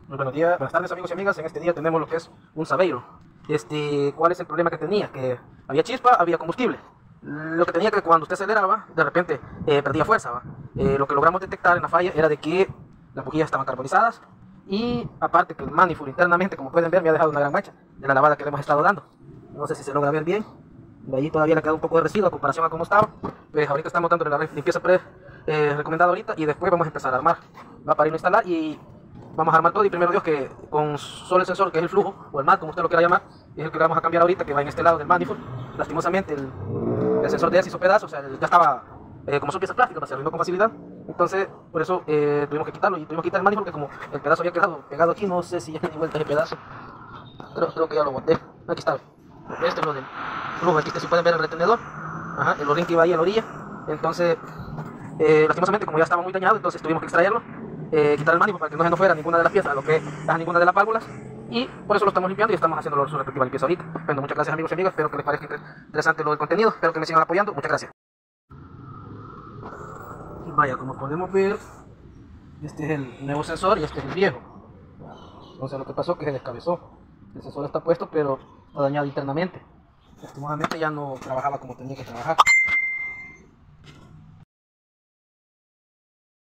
Muy buenos días, buenas tardes amigos y amigas. En este día tenemos lo que es un Saveiro. ¿Cuál es el problema que tenía? Que había chispa, había combustible. Lo que tenía que cuando usted aceleraba, de repente perdía fuerza, ¿va? Lo que logramos detectar en la falla era de que las bujías estaban carbonizadas y aparte que el manifold internamente, como pueden ver, me ha dejado una gran mancha de la lavada que le hemos estado dando. No sé si se logra ver bien. De ahí todavía le queda un poco de residuo a comparación a cómo estaba. Pues ahorita estamos dándole la limpieza recomendada ahorita y después vamos a empezar a armar. Va para irlo a instalar y vamos a armar todo y primero Dios que con solo el sensor que es el flujo o el MAD como usted lo quiera llamar es el que vamos a cambiar ahorita, que va en este lado del manifold. Lastimosamente el sensor de él se hizo pedazos, o sea, ya estaba como son piezas plásticas, se arruinó con facilidad. Entonces por eso tuvimos que quitarlo y tuvimos que quitar el manifold, que como el pedazo había quedado pegado aquí, no sé si ya di vuelta ese pedazo, creo que ya lo boté. Aquí está, este es lo del flujo, aquí si pueden ver el retenedor, ajá, el orín que iba ahí a la orilla. Entonces lastimosamente como ya estaba muy dañado, entonces tuvimos que extraerlo, quitar el manifold para que no se nos fuera ninguna de las piezas, lo que es ninguna de las válvulas, y por eso lo estamos limpiando y estamos haciendo su respectiva limpieza ahorita. Bueno, muchas gracias amigos y amigas, espero que les parezca interesante lo del contenido, espero que me sigan apoyando, muchas gracias. Vaya, como podemos ver, este es el nuevo sensor y este es el viejo. Entonces lo que pasó es que se descabezó, el sensor está puesto pero está dañado internamente, lastimosamente ya no trabajaba como tenía que trabajar.